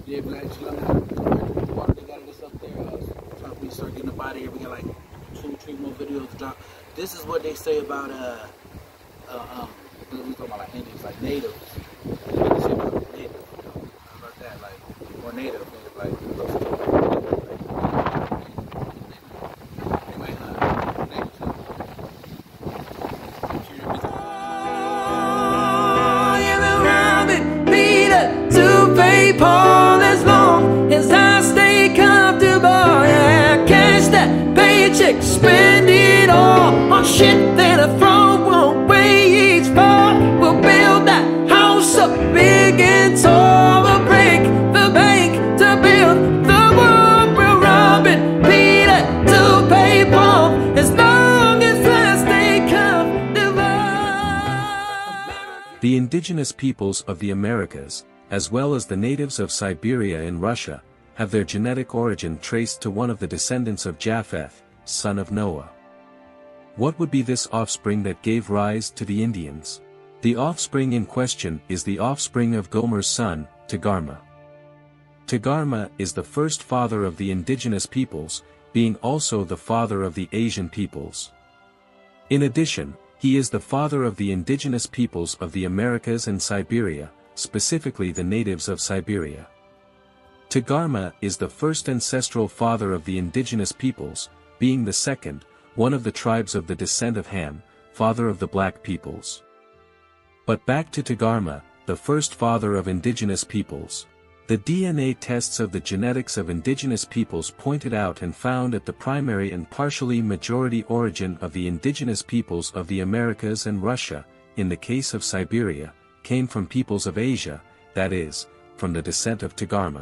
Yeah, Black Shalom. Water, they got this up there. Trying to start getting up out of here. We got like 2-3 more videos to drop. This is what they say about we talking about like Indians, like natives. What they say about native. How about that? Like more native, Paul, as long as I stay comfortable, yeah, cash that paycheck, spend it all on shit that I throw away each fall. We'll build that house up big and tall. We'll break the bank to build the wall. We're robbing Peter to pay Paul, as long as I stay comfortable. The indigenous peoples of the Americas, as well as the natives of Siberia in Russia, have their genetic origin traced to one of the descendants of Japheth, son of Noah. What would be this offspring that gave rise to the Indians? The offspring in question is the offspring of Gomer's son, Togarmah. Togarmah is the first father of the indigenous peoples, being also the father of the Asian peoples. In addition, he is the father of the indigenous peoples of the Americas and Siberia, specifically the natives of Siberia. Togarmah is the first ancestral father of the indigenous peoples, being the second, one of the tribes of the descent of Ham, father of the black peoples. But back to Togarmah, the first father of indigenous peoples. The DNA tests of the genetics of indigenous peoples pointed out and found at the primary and partially majority origin of the indigenous peoples of the Americas and Russia, in the case of Siberia, came from peoples of Asia, that is, from the descent of Togarmah.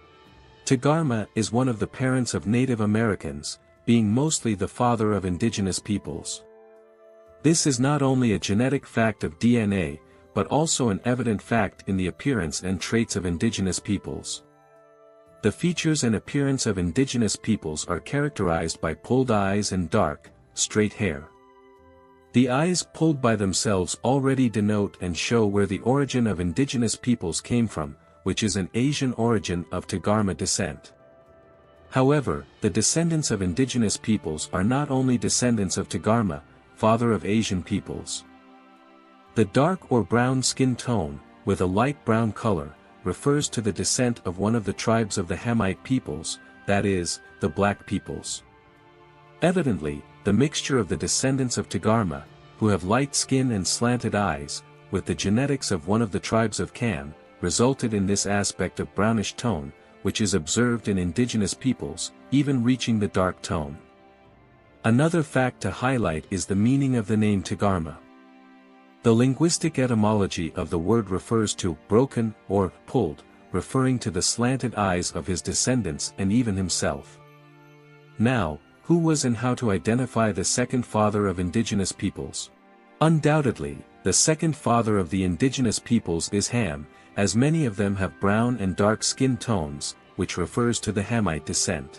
Togarmah is one of the parents of Native Americans, being mostly the father of indigenous peoples. This is not only a genetic fact of DNA, but also an evident fact in the appearance and traits of indigenous peoples. The features and appearance of indigenous peoples are characterized by pulled eyes and dark, straight hair. The eyes pulled by themselves already denote and show where the origin of indigenous peoples came from, which is an Asian origin of Togarmah descent. However, the descendants of indigenous peoples are not only descendants of Togarmah, father of Asian peoples. The dark or brown skin tone, with a light brown color, refers to the descent of one of the tribes of the Hamite peoples, that is, the black peoples. Evidently, the mixture of the descendants of Togarmah, who have light skin and slanted eyes, with the genetics of one of the tribes of Kam, resulted in this aspect of brownish tone, which is observed in indigenous peoples, even reaching the dark tone. Another fact to highlight is the meaning of the name Togarmah. The linguistic etymology of the word refers to broken or pulled, referring to the slanted eyes of his descendants and even himself. Now, who was and how to identify the second father of indigenous peoples? Undoubtedly, the second father of the indigenous peoples is Ham, as many of them have brown and dark skin tones, which refers to the Hamite descent.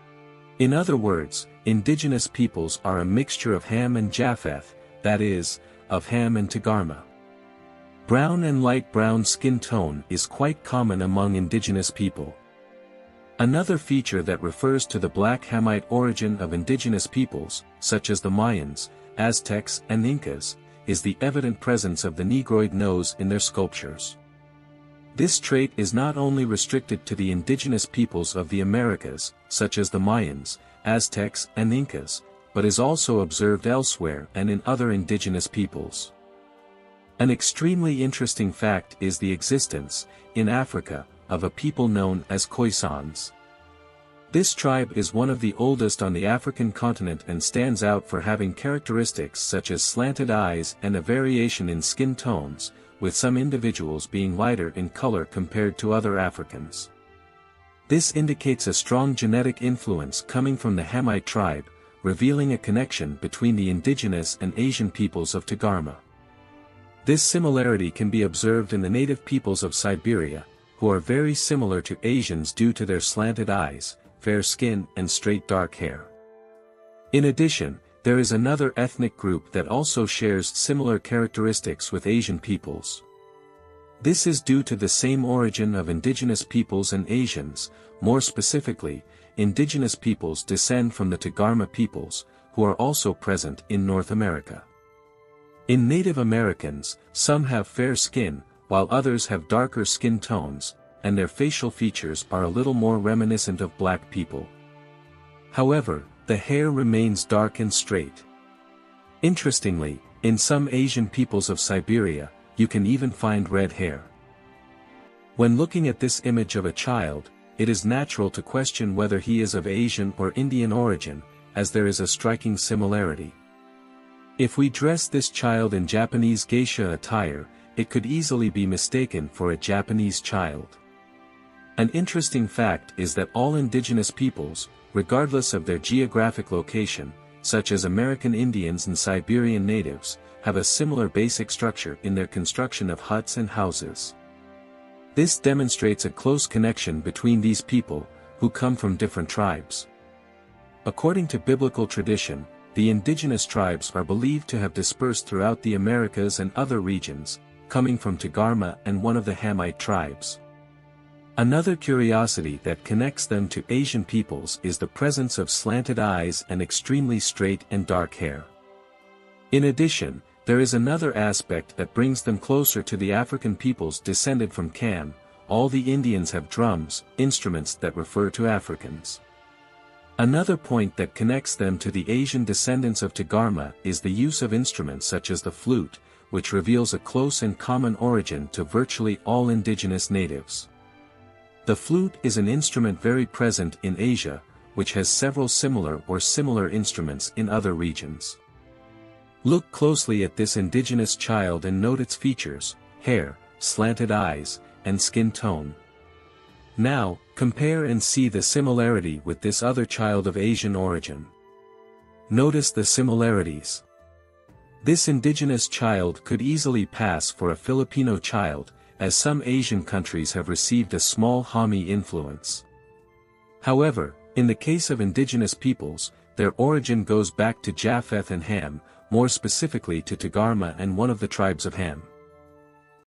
In other words, indigenous peoples are a mixture of Ham and Japheth, that is, of Ham and Togarmah. Brown and light brown skin tone is quite common among indigenous people. Another feature that refers to the black Hamite origin of indigenous peoples, such as the Mayans, Aztecs and Incas, is the evident presence of the negroid nose in their sculptures. This trait is not only restricted to the indigenous peoples of the Americas, such as the Mayans, Aztecs and Incas, but is also observed elsewhere and in other indigenous peoples. An extremely interesting fact is the existence, in Africa, of a people known as Khoisans. This tribe is one of the oldest on the African continent and stands out for having characteristics such as slanted eyes and a variation in skin tones, with some individuals being lighter in color compared to other Africans. This indicates a strong genetic influence coming from the Hamite tribe, revealing a connection between the indigenous and Asian peoples of Togarmah. This similarity can be observed in the native peoples of Siberia, who are very similar to Asians due to their slanted eyes, fair skin and straight dark hair. In addition, there is another ethnic group that also shares similar characteristics with Asian peoples. This is due to the same origin of indigenous peoples and Asians. More specifically, indigenous peoples descend from the Tagarma peoples, who are also present in North America. In Native Americans, some have fair skin, while others have darker skin tones, and their facial features are a little more reminiscent of black people. However, the hair remains dark and straight. Interestingly, in some Asian peoples of Siberia, you can even find red hair. When looking at this image of a child, it is natural to question whether he is of Asian or Indian origin, as there is a striking similarity. If we dress this child in Japanese geisha attire, it could easily be mistaken for a Japanese child. An interesting fact is that all indigenous peoples, regardless of their geographic location, such as American Indians and Siberian natives, have a similar basic structure in their construction of huts and houses. This demonstrates a close connection between these people, who come from different tribes. According to biblical tradition, the indigenous tribes are believed to have dispersed throughout the Americas and other regions, coming from Tagarma and one of the Hamite tribes. Another curiosity that connects them to Asian peoples is the presence of slanted eyes and extremely straight and dark hair. In addition, there is another aspect that brings them closer to the African peoples descended from Cam. All the Indians have drums, instruments that refer to Africans. Another point that connects them to the Asian descendants of Tagarma is the use of instruments such as the flute, which reveals a close and common origin to virtually all indigenous natives. The flute is an instrument very present in Asia, which has several similar instruments in other regions. Look closely at this indigenous child and note its features: hair, slanted eyes, and skin tone. Now, compare and see the similarity with this other child of Asian origin. Notice the similarities. This indigenous child could easily pass for a Filipino child, as some Asian countries have received a small Hami influence. However, in the case of indigenous peoples, their origin goes back to Japheth and Ham, more specifically to Tagarma and one of the tribes of Ham.